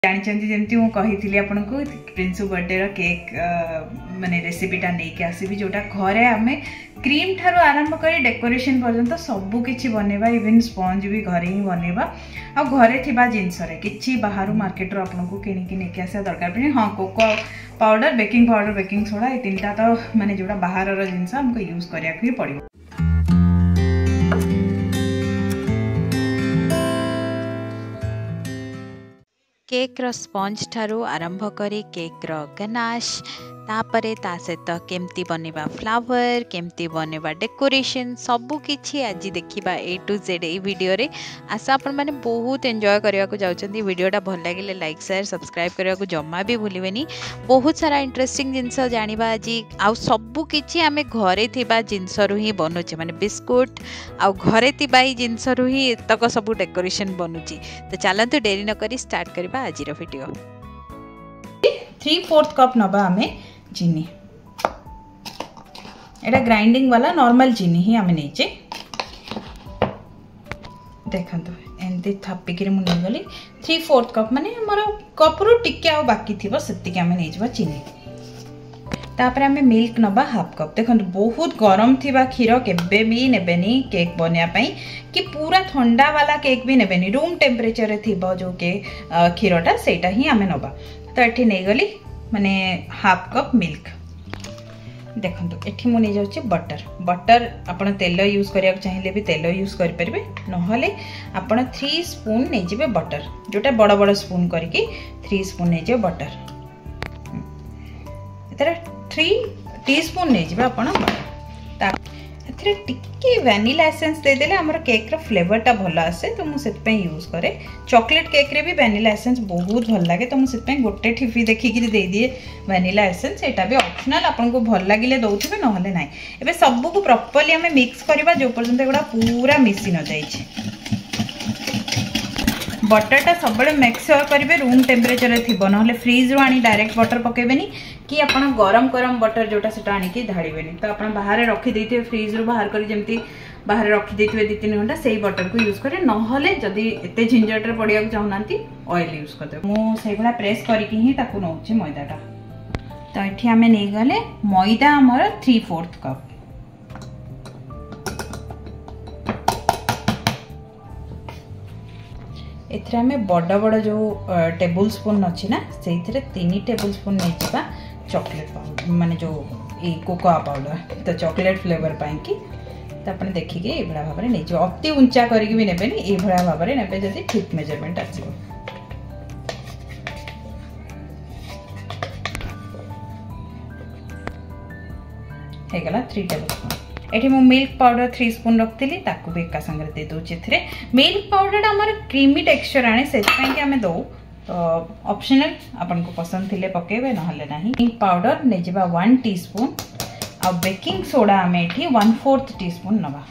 जानते जमी मुझे आपको प्रिंसु बर्थडे केक माने रेसिपीटा नहीं आसबि जोटा घरे आम क्रीम ठारू आरंभ कर डेकोरेशन पर्यंत सबकि बनवा इवन स्पंज भी घरे ही बनवा आ घरे थिबा जिनस कि बाहर मार्केट रो आपको किणिकी नहीं आसा दरकार पड़े। हाँ कोको पाउडर बेकिंग सोडा ये तीनटा तो माने जोटा बाहर जिनस हमको यूज करिया ही पड़ो। केक रो स्पंज ठारू आरंभ करी केक रो गनाश तापरे ता सहित केमती बनेबा फ्लावर केमती बनेबा डेकोरेशन सबु किछि आज देखिबा ए टू जेड ए वीडियो रे। आशा आपण माने बहुत एंजॉय करिया को जाउचंदी। वीडियोटा भल लागिले लाइक शेयर सब्सक्राइब करिया को जम्मा भी भूलिबेनी। बहुत सारा इंटरेस्टिंग जिंस जानिबा आज आ सबु किछि आमे घरे थिबा जिंस रु ही बनुचे माने बिस्कुट आ घरे थिबा ही जिंस रु ही एतक सबु डेकोरेशन बनुची। तो चलंतु देरी न करी स्टार्ट करबा आज रो वीडियो। 3/4 कप नबा आमे चीनी एटा ग्राइंडिंग वाला नॉर्मल चीनी ही आमे नेचे देखंतु एंती थापिक मुझे गली 3/4 कप माने हमर कप रु टिके आ बाकी थिबो सेति के आमे नेजबा चीनी। तापर आमे मिल्क नबा हाफ कप। देखंतु बहुत गरम थिबा क्षीर केबे भी नेबेनी केक बनिया पई कि पूरा ठंडा वाला केक भी नेबेनी रूम टेम्परेचर रे थिबो जो के क्षीरटा सेटा ही आमे नबा। तो एठी नै गली माने हाफ कप मिल्क। देखंतु एठी मु नै जाउची बटर आपण तेल यूज करिया चाहिए भी तेल यूज कर परबे नहले आपण 3 स्पून नै जिबे बटर जोटा बड़ बड़ स्पून करके 3 स्पून नै जे बटर एतरा 3 टीस्पून नै जिबे आपण बटर एथरे टिके वैनिला एसेंस दे देले हमर केक रो फ्लेवरटा भलो आसे। तो मु सेत पे यूज करे चॉकलेट केक रे भी वैनिला एसेंस बहुत भल लागे। तो मु सेत पे गोटे ठिफी देखि कि दे दिए वैनिला एसेंस। एटा भी ऑप्शनल आपन को भल लागिले दउथिबे नहले नाही। एबे सबु को प्रॉपर्ली हमें मिक्स करबा जो पर्यंत एगुडा पूरा मिसी न जाई छै। बटरटा सब बड़े मेक श्योर करेंगे रूम टेम्परेचर रे थिबो नहले फ्रिज रो आनी डायरेक्ट बटर पकेबेनी कि आपण गरम बटर जोटा सेटा आनी की ढाळीबेनी। तो आपण बाहर रखी देथिबे फ्रिज रो बाहर करी जेमती बाहर रखी देथिबे 2-3 घंटा सेही बटर को यूज करे नहले जदी एते झंझट रे पडिया चाहनांती ऑयल यूज करदे। मो सेगुडा प्रेस करिकि ही ताकू नउची मैदाटा। तो एठी हमें नै गले मैदा हमर 3/4 कप एथरे हमें बड़ बड़ जो टेबल स्पून अच्छी ना से 3 टेबल स्पून नहीं जावा चॉकलेट पाउडर माने जो ए कोकोआ पाउडर तो चॉकलेट फ्लेवर पाई कि तो अपन देखिके ए भला भाबरे नहीं जो अति ऊंचा करके भी नेबेनी ए भला भाबरे नेबे जदी ठीक मेजरमेंट आसीबो। हे गला 3 टेबल स्पून। एठी मु मिल्क पाउडर 3 स्पून रखतिली ताकू भी एका संगे दे दोचे। एथरे मिल्क पाउडर हमर क्रीमी टेक्सचर आने से पई कि हमें दो तो ऑप्शनल आपन को पसंद थिले पकेबे नहले नाही। मिल्क पाउडर ने जेबा 1 टीस्पून आ बेकिंग सोडा हमें एठी 1/4 टीस्पून नबा।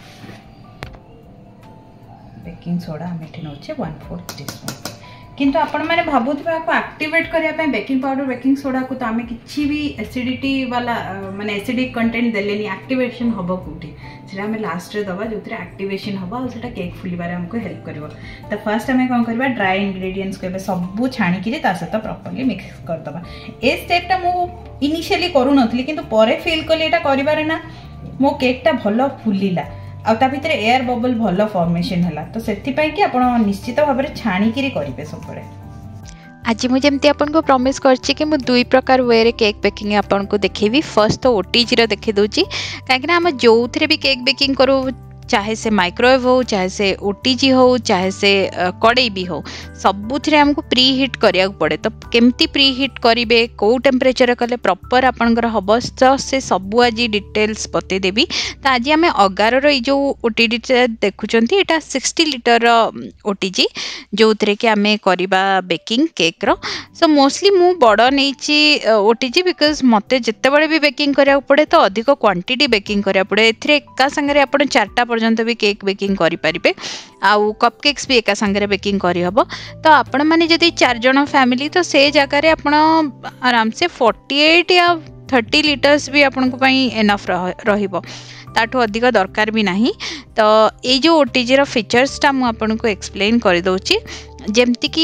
बेकिंग सोडा हमें एठी नोचे 1/4 टीस्पून। किंतु आपण माने भाबुथबा को एक्टिवेट करिया पे बेकिंग पाउडर बेकिंग सोडा को तो आमे किछि भी एसिडिटी वाला माने एसिडिक कंटेंट देलेनी एक्टिवेशन हबो कोठी सेटा हमें लास्ट रे दबा जोतरे एक्टिवेशन हबो और सेटा केक फुलिबारे हमको हेल्प करबो। तो फर्स्ट हमें कोन करबा ड्राई इंग्रेडिएंट्स को सब छाणी कि ता सहित प्रॉपर्ली मिक्स कर दबा। ए स्टेपटा मु इनिशियली करू नथली किंतु परे फील कली एटा करिबारे ना मो केकटा भलो फुलिला आ ता भीतर एयर बबल भलो फॉर्मेशन हैला। तो सेति पई कि आपण निश्चित भाबरे छाणी कि करिवे सबरे। आज मुझे जमती आपन को प्रॉमिस करछि कि मु 2 प्रकार वे रे केक बेकिंग आपन को देखेबी। फर्स्ट तो ओटीजी रो देखे दोची काहे हम जोथरे भी केक बेकिंग करू चाहे से माइक्रोवेव हो चाहे से ओटीजी हो चाहे से कड़ई भी हो सबुथिरे हमको प्री हिट करिया पड़े। तो केमती प्री हिट करिवे को टेम्परेचर कले प्रॉपर आपनकर हबो से सबु आज डिटेल्स बते देबी। तो आज आम 11 रो जो ओटीजी देखुचंती एटा 60 लीटर ओटीजी जो थरे कि आमे करिबा बेकिंग केक रो। सो मोस्टली मु बड़ नैची ओटीजी बिकॉज मते जत्ते बड़े भी बेकिंग करिया पड़े तो अधिक क्वांटिटी बेकिंग करिया पड़े। एथरे एका संगे आपण 4टा पर्यंत भी केक बेकिंग करि परिबे आउ कपकेक्स भी एका संगे बेकिंग करि हबो। तो आपण माने जदी 4 जण फैमिली तो से जगह रे आपण आराम से 48 या 30 लीटर्स भी आपण को पई एनफ रहिबो ताठो अधिक दरकार भी नहीं। तो ये जो ओटीजी रो फीचर्स टा मु आपण को एक्सप्लेन कर दउची जेमति कि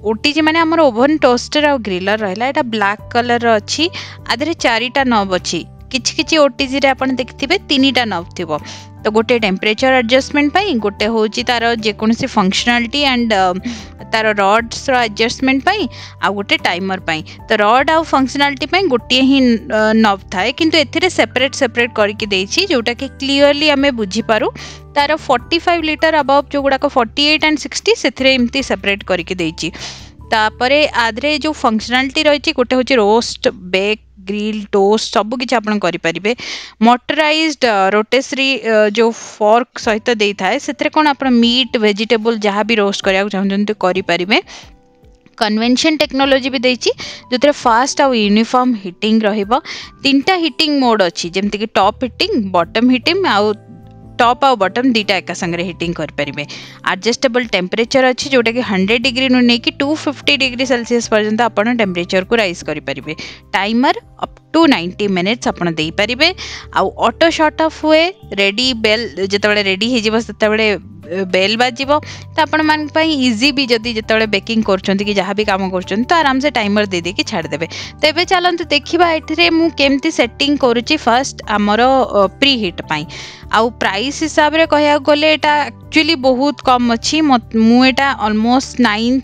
ओटीजी माने हमर ओवन टोस्टर आ ग्रिलर रहला एटा ब्लैक कलर अच्छी आधे 4टा नॉब अच्छी किछि किछि ओटीजी रे आपण देखथिबे 3टा नॉब थिबो तो गोटे टेम्परेचर एडजस्टमेंट पाई गोटे होची तार जेकोसी फंक्शनालिटी एंड तार रॉड्स रो एडजस्टमेंट पाई आ गोटे टाइमर पाई तो रॉड आ फंक्शनालिटी पाई गोटे ही नॉब थाए किंतु एथिरे सेपरेट सेपरेट करके देछि जोटा कि क्लियरली हमें बुझी पारू तार 45 लीटर अबव जो गुडा को 48 एंड 60 सेथिरे एमती सेपरेट करके देछि तापरे आदरे जो फंक्शनालिटी रही गोटे हूँ रोस्ट बेक ग्रिल टोस्ट सब किसी आप करें मोटराइज्ड रोटेसरी जो फॉर्क सहित दे था से कौन आप मीट वेजिटेबल जहाँ भी रोस्ट करने चाहते करें कन्वेंशन टेक्नोलोजी भी देछि जो फास्ट आउ यूनिफॉर्म हिटिंग रहिबो 3टा हिटिंग मोड अच्छी जमती कि टॉप हिटिंग बॉटम हिटिंग आउ टॉप आउ बॉटम दीटा एका संगे हिटिंग कर परिबे एडजस्टेबल टेम्परेचर अच्छी जोटा कि 100 डिग्री नु नेकी 250 डिग्री सेल्सियस पर्यंत आपण टेम्परेचर को राइज करि परिबे टाइमर अप टू 90 मिनिट्स आपण देई परिबे आ ऑटो शट ऑफ हुए रेडी बेल जेतबेले रेडी हे जिवो सेतबेले बेल बाजिबो तो आपण मान पई इजी भी जदी जेतबेले बेकिंग करछंती कि जहाँ भी काम करछंती तो आराम से टाइमर दे दे कि छाड़ देबे तो एबे चलंतु देखिबा एठरे मु केमती सेटिंग करूची फर्स्ट हमरो प्री हीट पई आउ प्राइस हिसाब रे कहया गले एटा एक्चुअली बहुत कम अछि मु एटा ऑलमोस्ट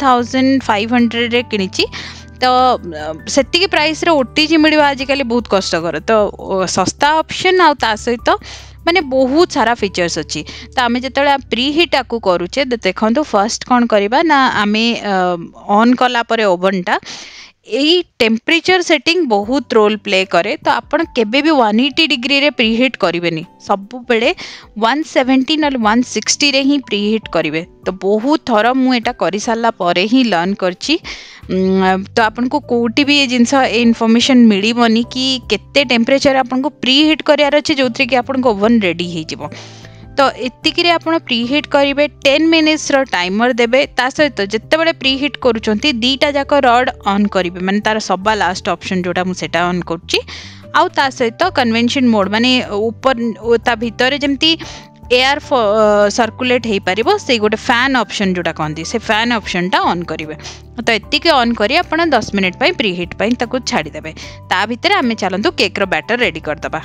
9500 रे किनिची तो सेतिकी प्राइस रे ओटीजी मिलवा आजिकली बहुत कष्टकर तो सस्ता ऑप्शन आ ता सहित माने बहुत सारा फीचर्स अच्छी तो आम जो प्री हीट आकु करुचे देखो फर्स्ट कौन करवा ना आम ऑन कला परे ओवनटा यही टेम्परेचर सेटिंग बहुत रोल प्ले करे तो आपण केबे भी 180 डिग्री रे प्री हीट करेंगे सब बेले 170 ना 160 रे ही प्री हीट करेंगे तो बहुत थर मुझा कर सारा पर ही लर्न करची तो आपन को कोटी भी ये जिनस इनफॉरमेशन मिलबनी कि केते टेम्परेचर आपन को प्री हीट करार अच्छे जो थी कि आपन को ओवन रेडी हो तो एतिक आपड़ प्री हीट करेंगे 10 मिनिट्स टाइमर देवे ता सहित जितेबाला प्री हीट करुँच दीटा जाक रड ऑन करेंगे माने तार सबा लास्ट ऑप्शन जोटा मुझे ऑन करुच्ची आउ ता सहित कन्वेंशन मोड माने ऊपर ता भितर जमती एयर सर्कुलेट हो पार से गोटे फैन ऑप्शन जोटा कहती से फैन ऑप्शन टा ऑन करेंगे तो एतिक ऑन करी आप 10 मिनिट प्री हीट छाड़देवे ता भितर आम चलतु केक्र बैटर रेडी करदबा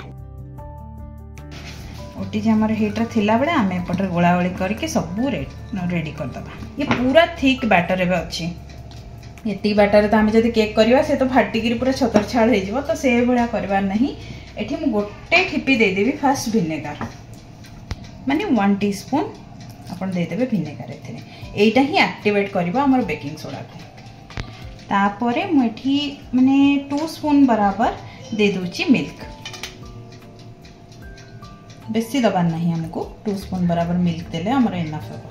ओटीजी आमर हीटर थिला बेले आम एपटर गोलागोली करके सब रेडी करदबा ये पूरा थिक बैटर एबे अच्छी ये बैटर तो आम जब केक करवा से तो फाटिकी पूरा छतर छाड़ हो तो से भाया करवार नहीं एठी मु गोटे ठिपी देदेवी फास्ट भिनेगार माने 1 टीस्पून आपन देदेवे भिनेगार एटा ही एक्टिवेट करबा हमर बेकिंग सोडा को तापरे मु एठी माने 2 स्पून बराबर दे दोची मिल्क बेसी दबार नहीं हमको 2 स्पून बराबर मिल्क देले हमर इनफ हो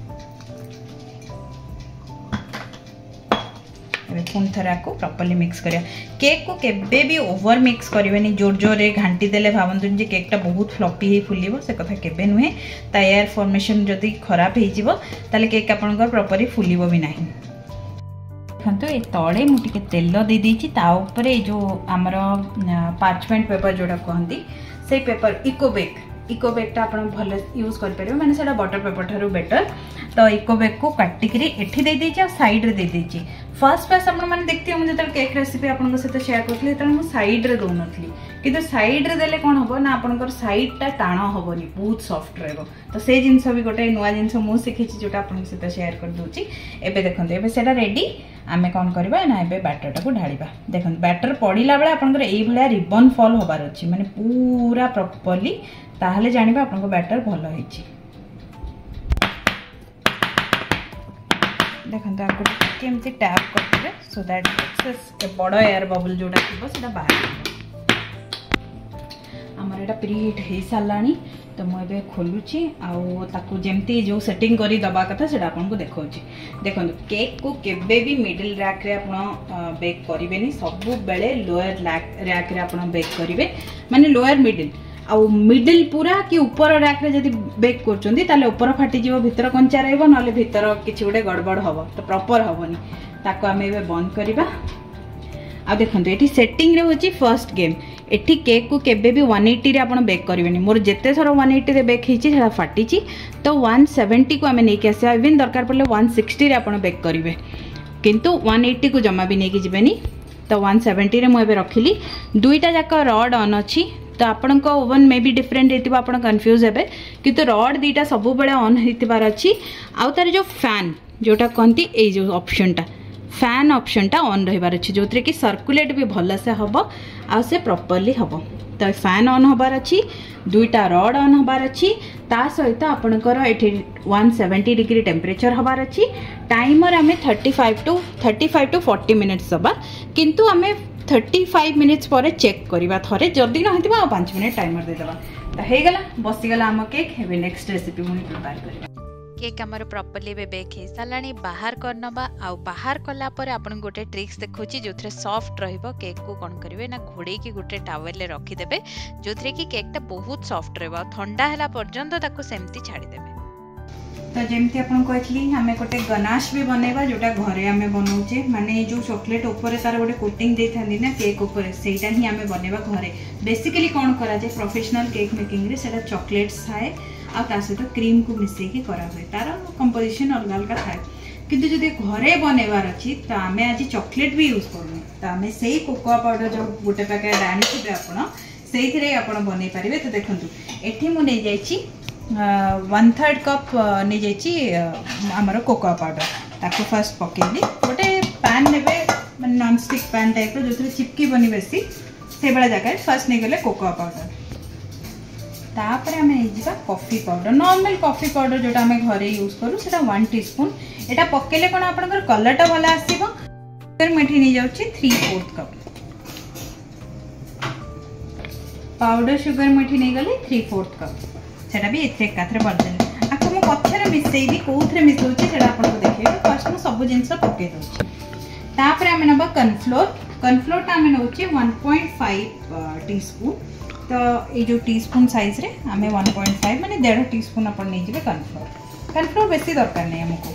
पुणी थे आपको प्रॉपर्ली मिक्स करिया केक को केबे भी ओवर मिक्स करेंगे जोर जोर रे घाटी देले भावतु जे केकटा बहुत फ्लॉपी ही फुलिबो से कथा केबे नुहे ता एयर फॉर्मेशन जदि खराब हो जिवो ताले केक आपनकर प्रॉपर्ली फुलिबो भी नहीं देखो ये तले मुझे तेल दे देछि ता ऊपर जो आमर पार्चमेंट पेपर जोड़ा कहती से पेपर इकोबेकटा आप भल यूज करेंगे मैंने से बटर पेपर ठार बेटर तो इकोबेक को काटिकी एठी दे देछि साइड रे दे देछि फर्स्ट मैंने देखते मुझे जो केक रेसिपी आपन सहित शेयर करी मुझे सैड रे दौन कि सैड रे देले कौन हम ना आपंकर सैडटा टाण हेनी बहुत सफ्ट रहा तो से जिनस भी गोटे नुआ जिनस मुझे शिखी जोटा आपन सहित शेयर कर दूची एबे देखते एबे सेटा रेडी आम कौन करवा ना एबे बैटरटा को ढालिबा देखो बैटर पड़िला बेले आपनकर एई भलिया रिबन फॉल होबार अछि माने पूरा प्रॉपर्ली ताहले जानिबा आपनको बैटर भल होइछि देखो आपको केमती टैप करते सो दैट बड़ एयर बबल जोटा थी से बाहर आमर एटा प्री हीट हो सारानी तो मुझे खोलुची आउ जमती जो सेटिंग करी दबा कथा से आपको देखा देखो केक को केबे भी मिडिल रैक रे आपण बेक करेंगे सब बेले लोअर रैक रे आपण बेक करेंगे माने लोअर मिडिल आउ मिडिल पूरा कि ऊपर रैक रे जदी बेक करचोंदी ताले ऊपर फाटी जीवो भीतर कंचा रहइबो नले भीतर किछि गोटे गड़बड़ हबो तो प्रॉपर हबोनी ताको आमे एबे बंद करबा आ देखंतु एठी सेटिंग रे होची फर्स्ट गेम एठी केक को केबे भी 180 रे आपण बेक करिवेनी मोर जेते थरो 180 रे बेक हिची सेला फाटीची तो 170 को आमे नै के आसे इवन दरकार पड़ले 160 रे आपण बेक करिवे किंतु 180 को जमा भी नहीं जीवेनी तो 170 रे मुझे रखिली दुईटा जाक रड ऑन अच्छी तो आपण ओवन मे भी डिफरेंट होती आप कन्फ्यूज हे किंतु रड दीटा सब बेले ऑन होतार अच्छी आउ तार जो फैन जोटा कहती ये जो ऑप्शनटा फैन ऑप्शनटा ऑन रही अच्छी जो कि सर्कुलेट भी भलसे हम आ से प्रॉपर्ली हम तो फैन ऑन हबार अच्छी दुईटा रड ऑन हबार अच्छी ता सहित आपणकर ये 170 डिग्री टेम्परेचर हबार अच्छी टाइमर आम 35 टू 40 मिनिट्स दबा किंतु आम 35 मिनिट्स पर चेक करवा थे जदि ना हो 5 मिनिट टाइमर देदेबा तो होगला बसीगला आम केक हे नेक्स्ट रेसिपी मुझे प्रिपेयर कर केक आमर प्रॉपर्ली बेक हो सारा बाहर करनबा आ बाहर कला आपन गोटे ट्रिक्स देखुची जो सॉफ्ट रहिबो केक को कौन करेंगे ना घोड़े की गोटे टावेल रखिदेवे जो कि केकटा बहुत सॉफ्ट रहिबो ठंडा है पर्यंत ताको सेमती छाड़ीदेवे तो जमती आपन कहली आम गोटे गनाश भी बनैबा जोटा घरे आम बनाऊे माने जो चॉकलेट ऊपर तार गोटे कोटिंग दे था ना केक ऊपर सेटा ही आम बनैबा घरे बेसिकली कौन करा जाए प्रोफेशनल केक मेकिंग रे सेटा चॉकलेट्स थाए आ सहित क्रीम को मिसेकी करा हुए तार कंपोजिशन अलग अलग थाए किंतु जदि घरे बनैबार अच्छी तो आम आज चॉकलेट भी यूज करूँ तो आम से कोकोआ पाउडर जो गोटे पैकेट आनी से आप बनई पारे तो देखो ये मुझे 1/3 कप नहीं जाइए आमर कोकोआ पाउडर ताको फर्स्ट पकेली गोटे पैन ने नॉन स्टिक पैन टाइप जो चिपकी बनी बेसी से भाया जगह फर्स्ट नहीं गले कोकोआ पाउडर तापर आम नहीं coffee powder normal coffee powder जोटा आम घरे यूज करूँ से 1 टीस्पून यहाँ पकेले कौन आप कलरटा भल आसो मुझे नहीं जाऊँगी 3/4 कप पाउडर सुगर मुझे नहीं गली 3/4 कप सेटा भी एकाथरे बरदेली आपको मुझे पचर मिसेबी कौन मिसौची से आपको देखिए फर्स्ट मुझे सब जिन पकई दूसरी तापर आम ना कनफ्लोर आम नौ 1.5 टीस्पून तो ये जो टीस्पून साइज रे आम 1.5 माने 1.5 टीस्पून आप नहीं कनफ्लोर बेसी दरकार नहीं आमको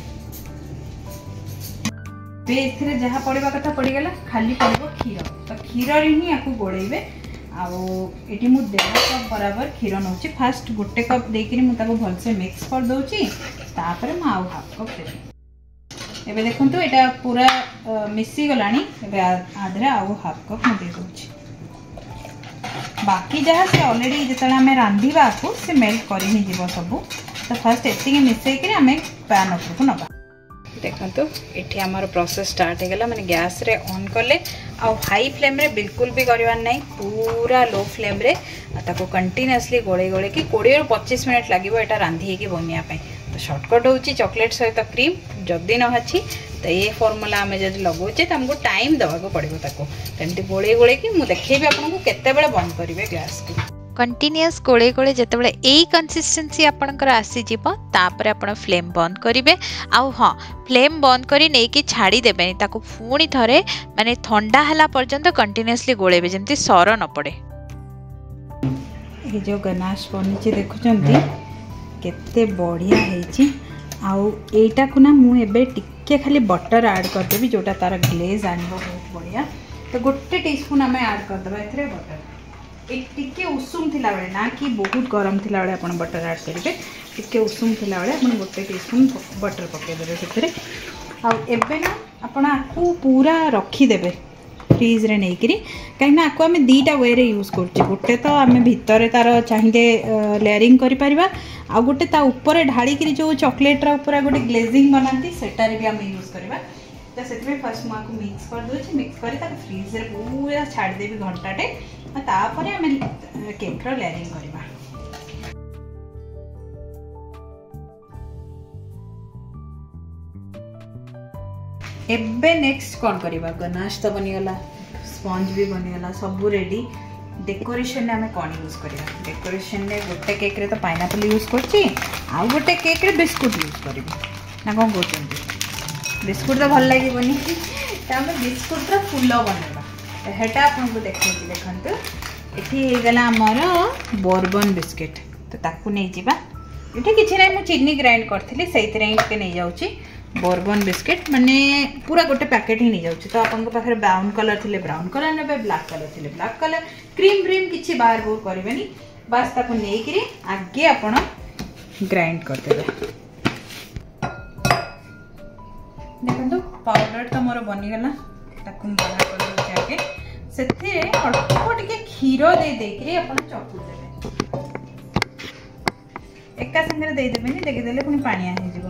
ए जहाँ पड़ा कथा पड़गला खाली पड़ो क्षीर तो क्षीर ही आपको गोड़े आठी मु 1.5 कप बराबर क्षीर नौ फास्ट गोटे कप देकर मुझे भलसे मिक्स कर दूची तापर मु आउ हाफ कप देवी एबे देखंतु एटा पूरा मिसी गलानी एबे आधरे आउ हाफ कप मु दे दूची बाकी जहाँ से ऑलरेडी जिते आम रांधिबा को से मेल्ट कर ही जीव सब तो फास्ट एति मिसेक आम पैन उपरको नबा देखो ये आमर प्रोसेस स्टार्ट होगा मैंने गैस रे ऑन कले आ हाई फ्लेम रे बिल्कुल भी करवार नहीं पूरा लो फ्लेम रे ताको कंटिन्यूअसली गोले गोले कि 20 ରୁ 25 मिनट लगे यहाँ रांधि की बनवाई तो शॉर्टकट होची चॉकलेट सहित क्रीम जदि न अच्छी तो ये फॉर्मूला आम जब लगौचे तो हमको टाइम देवाक पड़ो ताको तो गोले गोले कि मुझे देखी आपको केते बंद करेंगे गैस को कंटिन्यूअस गोले गोले जितेबाला यही कंसिस्टेंसी आपणकर आसीजिव तापर आपण फ्लेम बंद करेंगे आउ हाँ फ्लेम बंद करी नहीं कि छाड़ी देबेनी ताको पुणी थरे माने ठंडा हला पर्यंत कंटिन्यूअसली गोलेबे जेमती सर न पड़े ये जो गनाश बनी देखुचंती केते बढ़िया हेची आउ एटा को ना मु एबे टिके खाली बटर ऐड कर देबी जोटा तार ग्लेज आनिबो बहुत बढ़िया तो गोटे टीस्पून आम ऐड कर देबा एथरे बटर टिके उषुम थिला बेले ना कि बहुत गरम थिला बेले आपण बटर ऐड करेंगे टिके उषुम थिला बेले आपण गोटे टीस्पून बटर पके देबे सेतरे आ एबे ना आपण आकु पूरा रखी देबे फ्रीज रे नहीं करी कहीं आकु आम दीटा वे रे यूज करछे गोटे तो आम भितर तार चाहिए लेयरिंग करि परिबा आ गोटे ता ऊपर ढाली करी जो चॉकलेट रा ऊपर गोटे ग्लेजिंग बनाती सेटा रे भी आम यूज करबा तो से फर्स्ट मुझे मिक्स कर दूसरी मिक्स कर फ्रिज रे पूरा छाड़ देवी घंटाटे तापर आम केक रो लेयरिंग करबा एबे नेक्स्ट कौन करबा गनाश तो बनीगला स्पंज भी बनीगला सब रेडी डेकोरेशन आम कौन यूज करबा डेकोरेशन में गोटे केक रे तो पाइनएप्पल यूज करछि आ गोटे केक रे बिस्कुट यूज करबी ना कौन कहते बिस्कुट तो भल लगे तो आम बिस्कुट फुल बनवा हेटा आपको देखते देखते ये गला आमर बोर्बन बिस्किट तो ताकू नहीं जावा ये किसी ना मुझे चीनी ग्राइंड करी से नहीं जाऊँगी बोर्बन बिस्किट माने पूरा गोटे पैकेट ही नहीं जाऊँगी तो आपन पाखे ब्राउन कलर थे ब्राउन कलर ने ब्लैक कलर थे ब्लैक कलर क्रीम ब्रीम किसी बाहर बोर करेंगे बास ताकू नहीं आगे आप ग्राइंड करदे देखो पाउडर तो मोर बनीगला ताकू बाहर कर दूचे आगे से अल्प टिके क्षीर दे देकरी अपन चकू देबे एका संगे दे देबेनी देखिदेले पुनी पानिया हे जिवो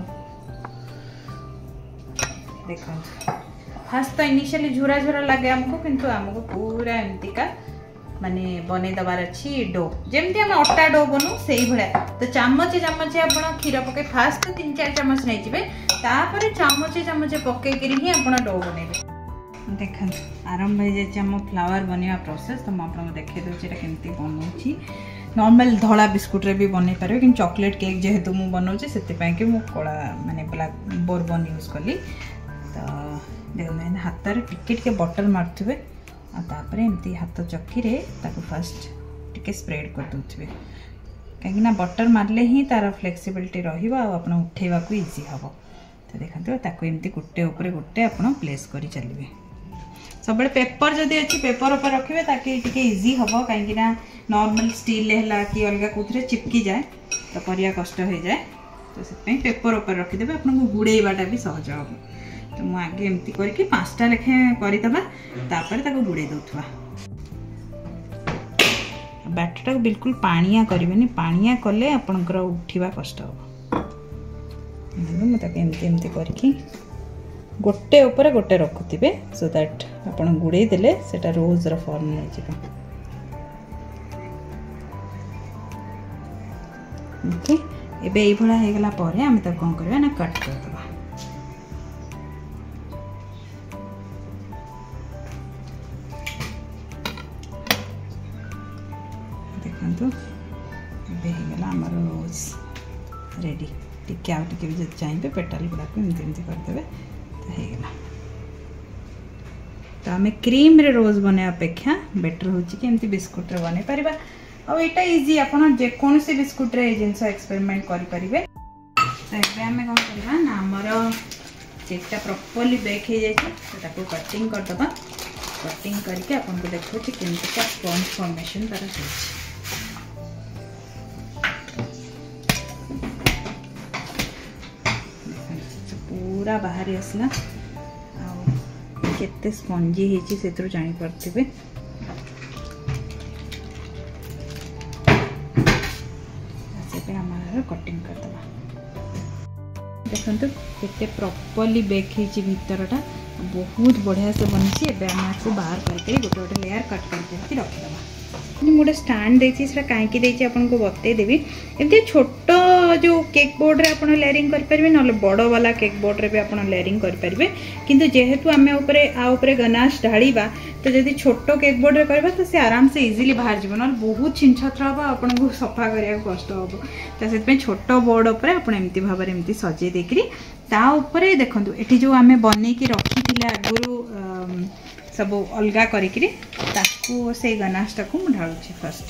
देखो फास्ट तो इनिशियली झुरा झुरा लगे हमको किंतु हमको पूरा एमतिका माने बने दबार अच्छी डो जेमती हम अटा डो बनू से ही भले तो चामचे चामचे आपण क्षीर पके फास्ट 3-4 चम्मच नहीं जिवे तापर चामचे चामचे पके करी ही आपण डो बनेबे देखन आरंभ हो जाए हम फ्लावर बनवा प्रोसेस तो मुझे देखे दूसरी केमती बनाऊँगी नॉर्मल धला बिस्कुट रे भी बन पारे कि चॉकलेट केक जेहेतु मुझे बनाऊँगी से कला माने ब्लैक बोर्बन यूज कली तो देखते हाथ में टिके बटर मारुवे आपर एमती हाथ चक्की फास्ट टिके स्प्रेड कर दूसरे कहीं बटर मारले ही तार फ्लेक्सिबिलिटी रहा उठेवा को इजी हम तो देखते एमती गोटे उपर गोटे आप प्लेस कर चलिए सब पेपर जदि अच्छी पेपर ऊपर रखिए ताकि टिके इजी हम कहीं नॉर्मल स्टील है कि अलग कौन चिपकी जाए तो करिया कष्ट हो जाए तो से पेपर ऊपर रखिदेवे आपको गुड़ेवाटा भी सहज हम तो मुझे आगे एमती करके 5टा लेखे करदे गुड़े दौथवा बैटर टाक बिल्कुल पानिया करें पानिया कले आपणकर उठा कष्ट हम मुझे एमती करके गोटे ऊपर गोटे रखुवे सो दैट आप गुड़े देले सेटा रोज रो फॉर्म नहीं जाए ओके एबे एई भला हे गला परे हम त कोन करबा ना कट कर देबा देखंतु एबे हे गला हमर रोज रेडी टिके आउ टिके भी चाहिए पेटल गुड़ा को एमती कर देबे तो हे गला तो आम क्रीम रे रोज बने अपेक्षा बेटर हो कि एमती बिस्कुट रे बने परिबा और एटा इजी आपन जे कोन से बिस्कुट रे जिंस एक्सपेरिमेंट करि परिबे तो एबे हमें कोन करबा ना हमर केकटा प्रॉपर्ली बेक हो जाय तो ताको कटिंग कर दबा कटिंग करके आपन को देखो कि केमती का स्पंज फॉर्मेशन तारा हो पूरा बाहर आसला केते स्पंजी हेची सेतरो जानि परथिबे सेपे हमारा कटिंग कर दबा देखंतु केते प्रॉपर्ली बेक हेची भीतरटा बहुत बढ़िया से बनी एबे हम आपको बाहर करके गोटे गोटे लेयर कट करके रख दबा गोटे स्टैंड देछि सेटा काहेकि देछि आपन को बते देबी एमती छोट जो केक बोर्ड रे आपन लेयरिंग कर परबे न बड़ वाला केक बोर्ड रे भी आपन लेयरिंग कर परबे किंतु जेहेतु आमे ऊपर गनाश ढाळीबा तो जदि छोट केक बोर्ड रे करबा तो से आराम से इजीली बाहर जीवन न बहुत छिनछत्र हबा आपन को सफा करिया कष्ट हबो तो से छोट बोर्ड ऊपर आपन एमती भाबरे एमती सजे देकरी ता ऊपर देखंतु एठी जो आमे बनै की रखी थिले आगुरु सब अलगा करिकरी ताकू से गनाश टाकू मु ढाळुछि फर्स्ट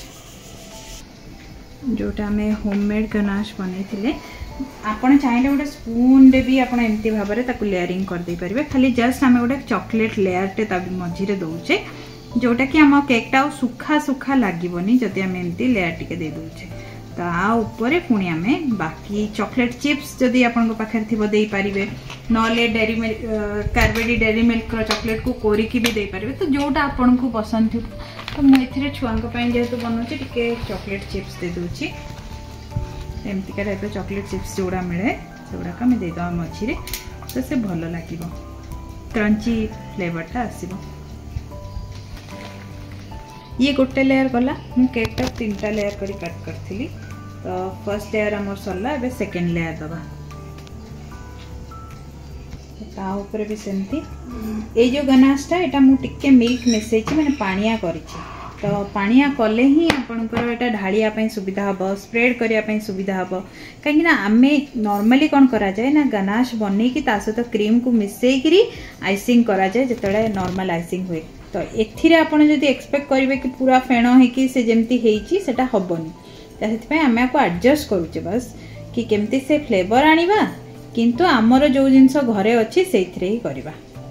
जोटा आमे होममेड गनाश बनै थिले आपण चाहिले गोटे स्पून रे भी आपण एमती भाबरे ताकू लेयरिंग कर दे परिबे खाली जस्ट आमे गोटे चॉकलेट लेयर टे ता मझी रे दोउछे जोटा कि हम केक टा सुखा सुखा लागिबोनी जति आमे एमती लेयर टिके दे दोउछे ता ऊपर पुणी आमे बाकी चॉकलेट चिप्स जदि आपन को पाखर थिबो देई परिबे नले डेरी मिल्क कार्बेडी डेरी मिल्क रो चॉकलेट को कोरिकी भी देई परिबे तो जोटा आपन को पसंद थि तो मु एथिरे छुआंक पय जेहेतु बनउछि टिके चॉकलेट चिप्स दे दोछि एमती का टाइप चॉकलेट चिप्स जोड़ा मिले सेगुड़ा का दे दवा मझी तो से भल लगे क्रंची फ्लेवरटा आसब ये गोटे लेयर गला मु केक टा 3टा लेयर करी कट करथिली तो फर्स्ट लेयर हमर सरला एबे सेकंड लेयर दबा ता ऊपर भी सेमती ए जो गनाशटा एटा मु टिके मिल्क मिसै छी माने पानिया करिछि तो पानिया कले ही आपनकर एटा ढालिया पई सुविधा हबो स्प्रेड करिया पई सुविधा हबो कहीं ना आमे नॉर्मली कोन करा जाय ना गनाश बनै की ता सहित क्रीम को मिसै करी आइसिंग करा जाय जेतळे नॉर्मल आइसिंग हुए तो एथिरे आपण जदी एक्सपेक्ट करिवे कि पूरा फेण हे कि से जेमती हेची सेटा हबोनी तासेति पई आमे को एडजस्ट करूचे बस कि केमती से फ्लेवर आनिबा किंतु आमर जो जिंस घरे अच्छी से ही करवा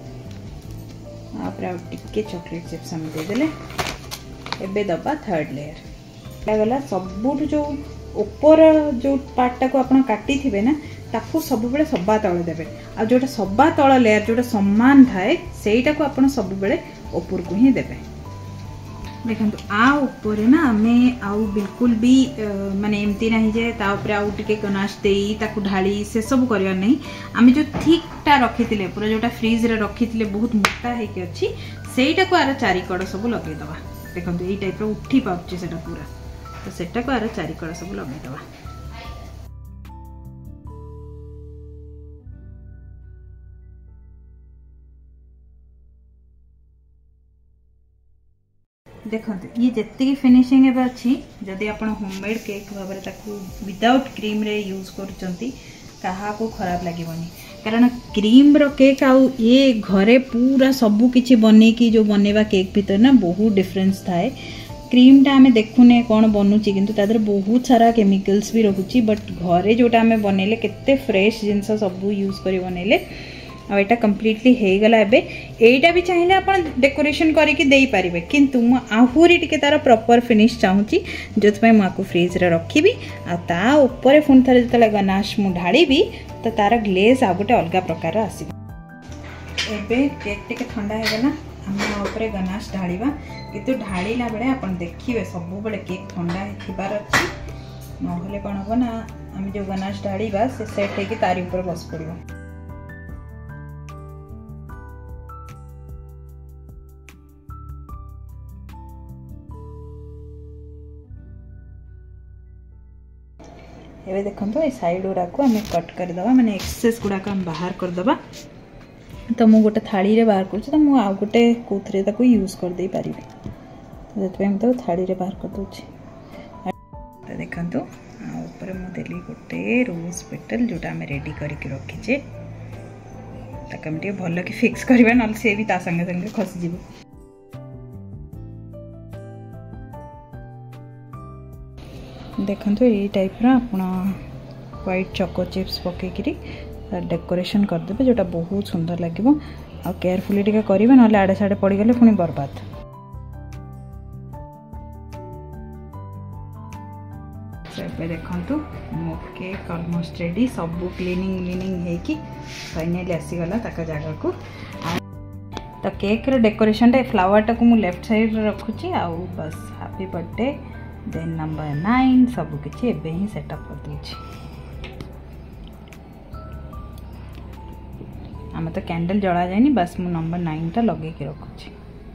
टिके चॉकलेट चिप्स हम दे देले एबे दबा थर्ड लेयर गला सब जो ऊपर जो पार्टा को आपण काटी थिबे ना ताकू सब बेले सब्बा तले देबे आ जोटा सब्बा तल लेयर जोटा समान थाए सेटा को आपण सब बेले ऊपर को ही देबे। देखो आ ऊपर ना आमे आउ बिल्कुल भी माने एमती नहीं जे ता ऊपर आउ टिके गनाश देई ताकू ढाली से सब करवा नहीं। आमे जो थिकटा रखिथिले पूरा जोटा फ्रीज रे रखिथिले बहुत मोटा है कि अछि सेटा को आर चारि कड़ सब लगे दवा। देखो ये टाइप रो उठी पाउची सेटा पूरा तो सेटा को आर चारि कड़ सब लगे दवा। देखो ये जितकी फिनिशिंग एबे अछि जदि आपण होममेड केक भाबरे ताकू विदाउट क्रीम रे यूज करचंती कहा को खराब लागिवनी कारण क्रीम रो केक आउ ये घरे पूरा सबु किछि बने की जो बनेवा केक भीतर ना बहुत डिफरेंस थाए। क्रीम टा हमें देखुने कौन बनूची किंतु तादर बहुत सारा केमिकल्स भी रहुची बट घरे जोटा हमें बनेले केते फ्रेश जिंस सबु यूज करी बनेले आ एटा कंप्लीटली हे गला एबे एटा भी चाहिए आपण डेकोरेशन करके देई पारिबे किंतु मु आहुरी टिके तार प्रॉपर फिनिश चाहूची जोत पय माको फ्रीज रे रखिबी आ ता ऊपर फोन थरे जतले गनाश मु ढाळीबी तो तार ग्लेज आ गोटे अलगा प्रकार आसीबो। एबे केक टिके ठंडा हे गला हम ऊपर गनाश ढाळीबा किंतु ढाळीला बेले आपण देखिबे सब बेले केक ठंडा थिबार अछि नहले कोन हो ना हम जो गनाश ढाळीबा से सेट हे कि तारी ऊपर बस पड़िबो। एबे देखंतो ए साइड गुड़ा को हमें कट कर दवा माने एक्सेस गुड़ा को हम बाहर कर दवा। तो मु गोटे थाली रे बाहर कर तो मु आ गोटे कोथरे ताको यूज कर दे पारिबे तो जत पे हम तो थाली रे बाहर कर दोछि। तो देखंतो आ ऊपर मु देली गोटे रोज पेटल जोटा हम रेडी करके रखी छे ताकि हम टे भलो कि फिक्स करबा नल से भी ता संगे संगे खसी जीवो। देखंतो ये टाइप रा अपना व्हाइट चोको चिप्स पकेकरी डेकोरेशन कर देबे जोटा बहुत सुंदर लागिवो आ केयरफुली टिके करिवे नले आडे साडे पड़ी गले पुनी बर्बाद। से देखंतु मो केक ऑलमोस्ट रेडी सब क्लीनिंग हे कि फाइनली आसी गला ताका जगह को। तो केक रे डेकोरेशन रे फ्लावर टा को मु लेफ्ट साइड रे रखुची आ बस हैप्पी बर्थडे देन नंबर 9 सब किछि एबे ही सेटअप कर दिछि। हम तो कैंडल जला जायनी बस मु नंबर 9 टा लगे के रखुछि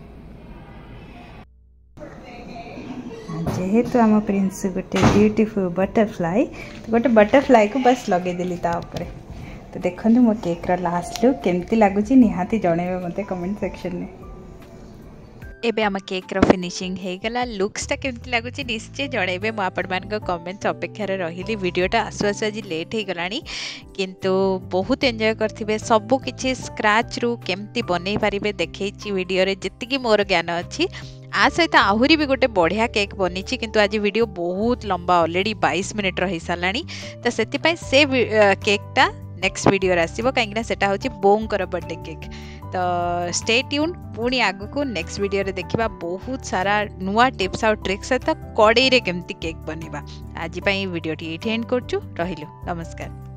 जेहेतु आम प्रिंस गोटे ब्यूटीफुल बटरफ्लाई तो गोटे बटरफ्लाई को बस लगे देली ता ऊपर। तो देखंतु मो केक रा लास्ट लुक केमती लागुची निहाती जणेबे मते कमेंट सेक्शन में। एबे आम केक रो फिनिशिंग हे गला लुक्स टा केमती लागुची निश्चय जणेबे मो आपण मान को कमेंट्स अपेक्षा रे रहिली। वीडियोटा आसु आसु आज लेट हे गलानी किंतु बहुत एंजॉय करथिबे सब किछि स्क्रैच रू केमती बनै पारिबे देखैछि वीडियो रे जतिकी मोर ज्ञान अछि आ सहित आहुरी भी गोटे बढ़िया केक बनी किंतु आज वीडियो बहुत लंबा ऑलरेडी 22 मिनिट रही सारानी तो से केकटा नेक्स्ट वीडियो आसो कहीं सेटा हूँ बोंकर बर्थडे केक। तो स्टे ट्यून पुणी आगु को नेक्स्ट वीडियो रे देखिबा बहुत सारा नुआ टिप्स और ट्रिक्स सहित कड़े केमती केक बनवा। आज वीडियो एंड करचु रहिलु नमस्कार।